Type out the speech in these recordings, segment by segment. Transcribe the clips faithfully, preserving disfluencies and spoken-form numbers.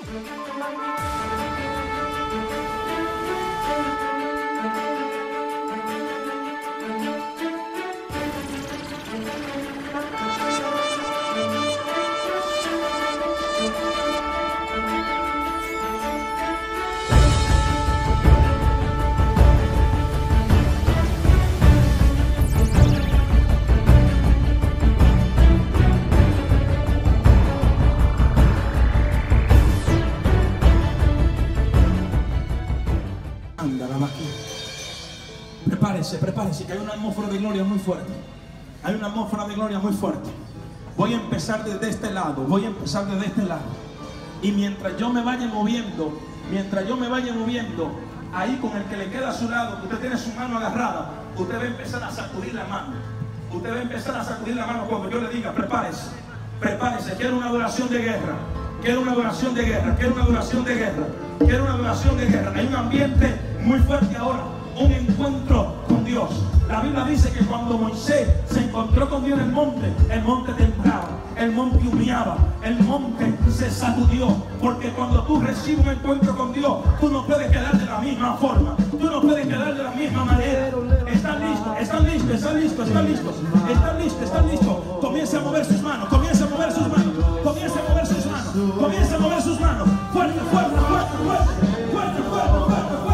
Prepárese, prepárese, que hay una atmósfera de gloria muy fuerte. Hay una atmósfera de gloria muy fuerte. Voy a empezar desde este lado, voy a empezar desde este lado. Y mientras yo me vaya moviendo, mientras yo me vaya moviendo, ahí con el que le queda a su lado, usted tiene su mano agarrada, usted va a empezar a sacudir la mano. Usted va a empezar a sacudir la mano cuando yo le diga, prepárese, prepárese, quiero una adoración de guerra. Quiero una adoración de guerra, quiero una adoración de guerra, quiero una adoración de guerra. Hay un ambiente muy fuerte ahora, un encuentro con Dios. La Biblia dice que cuando Moisés se encontró con Dios en el monte, el monte temblaba, el monte humeaba, el monte se sacudió. Porque cuando tú recibes un encuentro con Dios, tú no puedes quedar de la misma forma, tú no puedes quedar de la misma manera. ¿Están listos? ¿Están listos? ¿Están listos? ¿Están listos? ¿Están listos? ¿Están listos? Comienza a mover sus manos, comienza a mover sus manos, comienza a mover sus manos, comienza a mover sus manos. Fuerte, fuerte, fuerte, fuerte, fuerte, fuerte, fuerte, fuerte, fuerte.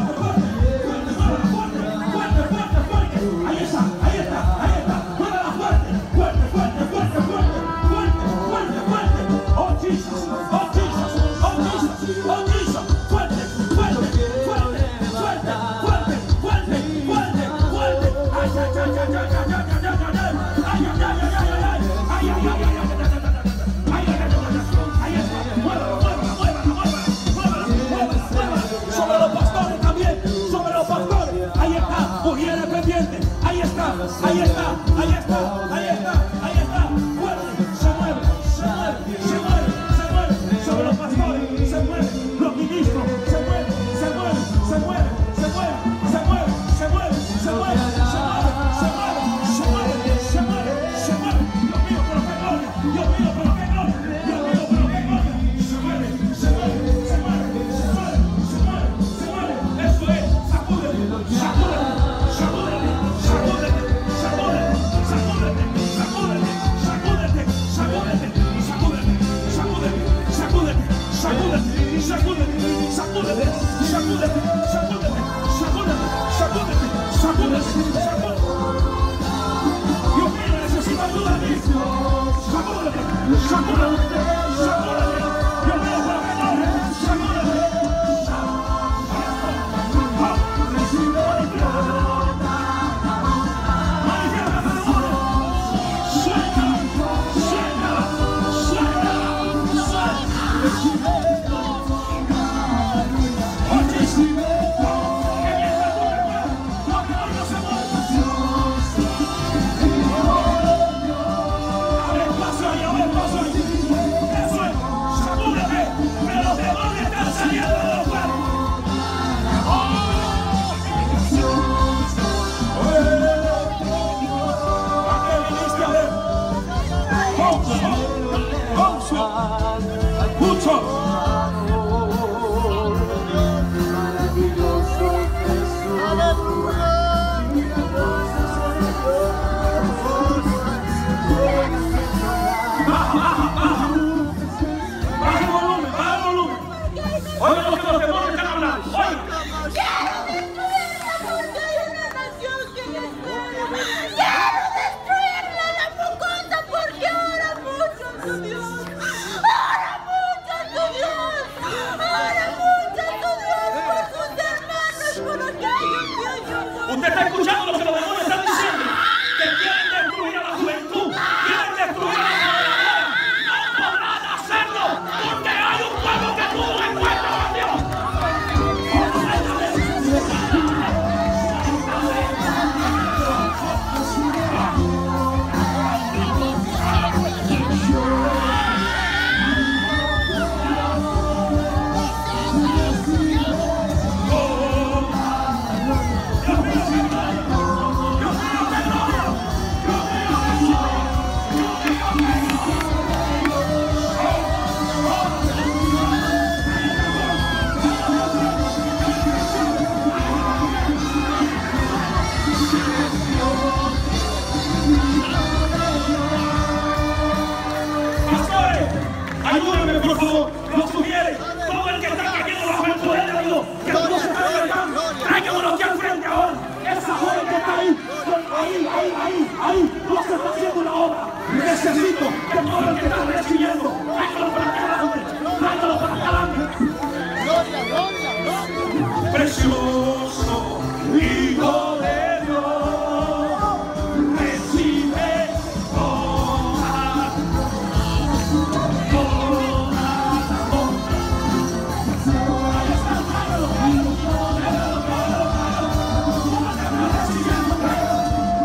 Ahí está, ahí está, ahí está, ahí está. Fuerte, se mueve, se mueve, se mueve, se mueve. Sobre los pastores, se mueve. Los ministros, se mueve, se mueve, se mueve, se mueve, se mueve, se mueve, se mueve, se mueve, se mueve, se mueve, se mueve, se mueve. Dios mío, pero qué gloria, Dios mío, pero qué gloria, Dios mío, pero qué gloria. Se mueve, se mueve, se mueve, se mueve, se mueve, se mueve. Eso es, sacúdete, sacúdete, sacúdete, sacúdete. Sacúdete, sacúdete, sacúdete, sacúdete, sacúdete, sacúdete, sacúdete, sacúdete. Dios mío, necesito ayuda de ti. Sacúdete, sacúdete, sacúdete. Dios mío, por la gloria, sacúdete. Suelta, suelta, suelta. Ayúdame, por favor. Lo sugiere. Todo el que está cayendo bajo el poder de Dios, que Dios se está levantando, tráiganos aquí al frente ahora. Esa joven que está ahí, ahí, ahí, ahí, ahí, Dios está haciendo una obra. Necesito que todo el que está recibiendo, tráigalo para acá adelante, tráigalo para acá adelante. Gloria, gloria, gloria. Precioso Hijo de Dios, recibe toda, toda la honra. Ahí está, tráigalo, tráigalo, tráigalo, tráigalo, tráigalo, recibiendo, tráigalo.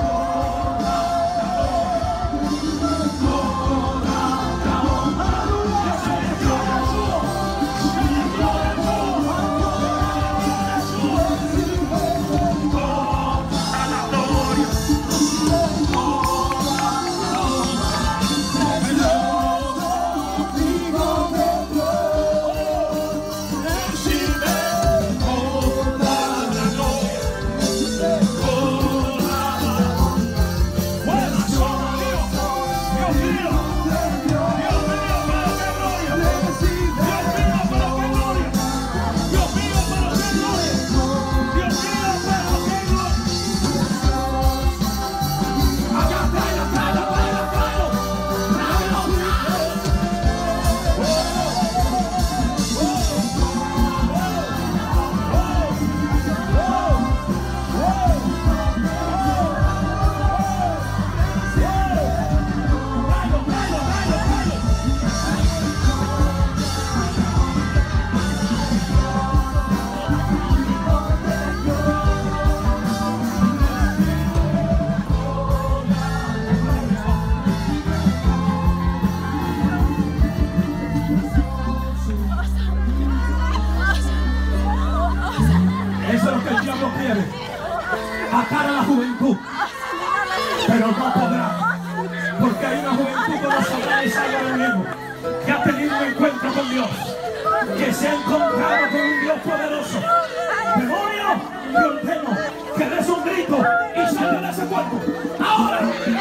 Eso es lo que el diablo quiere, atar a la juventud, pero no podrá, porque hay una juventud que no sabrá y salga de nuevo, que ha tenido un encuentro con Dios, que se ha encontrado con un Dios poderoso. Demonio, te ordeno que des un grito y salga de ese cuerpo, ahora.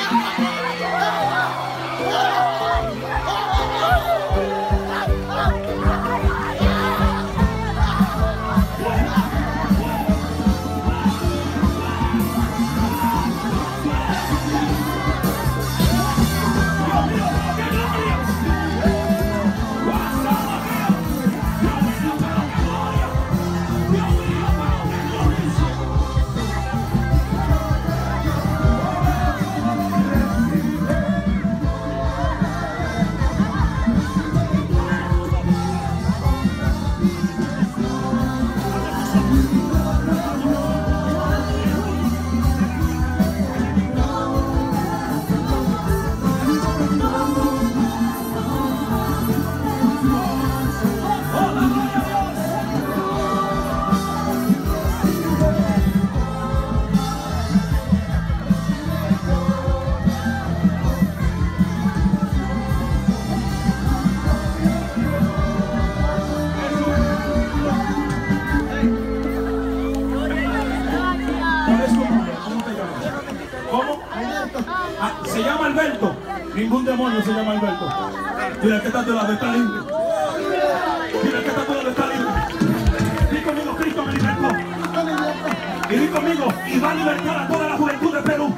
Se llama Alberto. Ningún demonio se llama Alberto. Mira que está de lado, está libre. Mira que está de lado, está libre. Di conmigo, Cristo me libertó. Y di conmigo, y va a libertar a toda la juventud de Perú.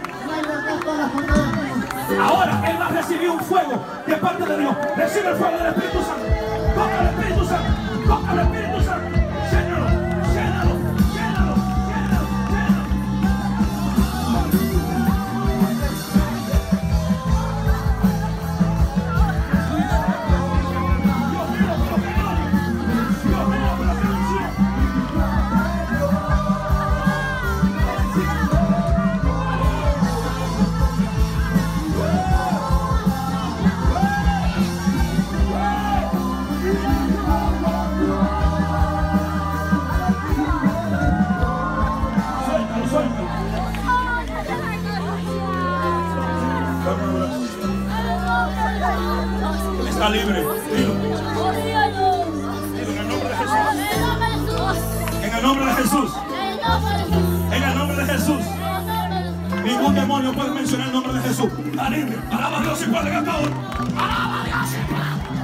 Ahora Él va a recibir un fuego de parte de Dios. Recibe el fuego del Espíritu Santo. Toca el Espíritu Santo. Toca el Espíritu Santo. Llénalo, llénalo, llénalo, llénalo, llénalo. Está libre. Dilo. Dilo en el nombre de Jesús. En el nombre de Jesús. En el nombre de Jesús. Ningún demonio puede mencionar el nombre de Jesús. Está libre. Alaba a Dios y puede cantar. Alaba a Dios.